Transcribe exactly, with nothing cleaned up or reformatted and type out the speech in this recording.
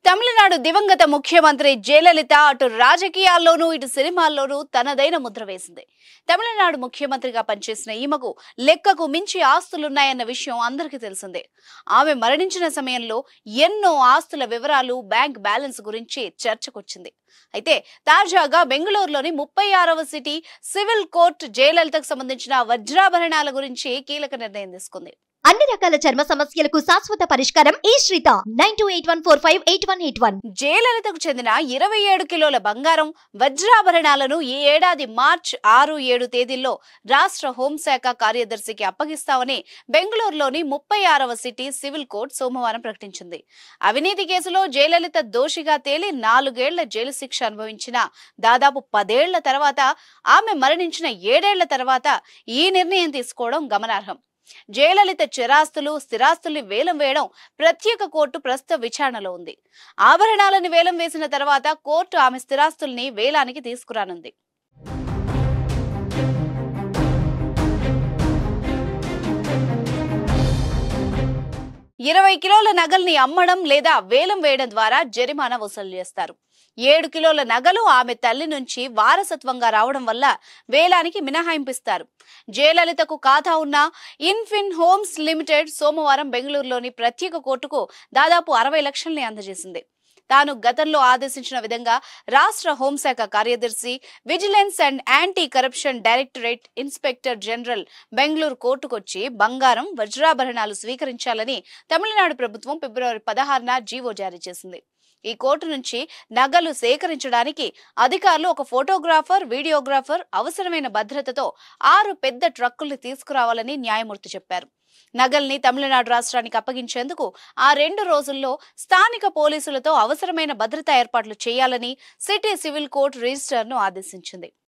తమిళనాడు దివంగత ముఖ్యమంత్రి జయలలిత అటు రాజకీయాల్లోనూ ఇటు సినిమాల్లోనూ తనదైన ముద్ర వేసింది. తమిళనాడు ముఖ్యమంత్రిగా పనిచేసిన ఈమెకు లెక్కకు మించి ఆస్తులున్నాయన్న విషయం అందరికీ తెలిసిందే. ఆమె మరణించిన సమయంలో ఎన్నో ఆస్తుల వివరాలు, బ్యాంక్ బ్యాలెన్స్ గురించి చర్చకొచ్చింది. అయితే తాజాగా బెంగళూరులోని ముప్పై ఆరవ సిటీ సివిల్ కోర్టు జయలలితకు సంబంధించిన వజ్రాభరణాల గురించి కీలక నిర్ణయం తీసుకుంది. అన్ని రకాల చర్మ సమస్యలకు శాశ్వత పరిష్కారం ఈ శ్రీత nine two eight one four five eight one eight one. జయలలితకు చెందిన ఇరవై ఏడు కిలోల బంగారం, వజ్రాభరణాలను ఈ ఏడాది మార్చ్ ఆరు ఏడు తేదీల్లో రాష్ట్ర హోంశాఖ కార్యదర్శికి అప్పగిస్తామని బెంగళూరులోని ముప్పై ఆరవ సిటీ సివిల్ కోర్టు సోమవారం ప్రకటించింది. అవినీతి కేసులో జయలలిత దోషిగా తేలి నాలుగేళ్ల జైలు శిక్ష అనుభవించిన దాదాపు పదేళ్ల తర్వాత, ఆమె మరణించిన ఏడేళ్ల తర్వాత ఈ నిర్ణయం తీసుకోవడం గమనార్హం. జయలలిత చిరాస్తులు, స్థిరాస్తుల్ని వేలం వేయడం ప్రత్యేక కోర్టు ప్రస్తుత విచారణలో ఉంది. ఆభరణాలను వేలం వేసిన తర్వాత కోర్టు ఆమె స్థిరాస్తుల్ని వేలానికి తీసుకురానుంది. ఇరవై కిలోల నగల్ని అమ్మడం లేదా వేలం వేయడం ద్వారా జరిమానా వసూలు చేస్తారు. ఏడు కిలోల నగలు ఆమె తల్లి నుంచి వారసత్వంగా రావడం వల్ల వేలానికి మినహాయింపిస్తారు. జయలలితకు ఖాతా ఉన్న ఇన్ఫిన్ హోమ్స్ లిమిటెడ్ సోమవారం బెంగళూరులోని ప్రత్యేక కోర్టుకు దాదాపు అరవై లక్షల్ని అందజేసింది. తాను గతంలో ఆదేశించిన విధంగా రాష్ట్ర హోంశాఖ కార్యదర్శి, vigilance and anti corruption directorate inspector general Bengaluru కోర్టుకొచ్చి బంగారం, వజ్రాభరణాలు స్వీకరించాలని తమిళనాడు ప్రభుత్వం ఫిబ్రవరి పదహారున జీవో జారీ చేసింది. ఈ కోర్టు నుంచి నగలు సేకరించడానికి అధికారులు ఒక ఫోటోగ్రాఫర్, వీడియోగ్రాఫర్, అవసరమైన భద్రతతో ఆరు పెద్ద ట్రక్కుల్ని తీసుకురావాలని న్యాయమూర్తి చెప్పారు. నగల్ని తమిళనాడు రాష్ట్రానికి అప్పగించేందుకు ఆ రెండు రోజుల్లో స్థానిక పోలీసులతో అవసరమైన భద్రతా ఏర్పాట్లు చేయాలని సిటీ సివిల్ కోర్టు రిజిస్ట్రార్ను ఆదేశించింది.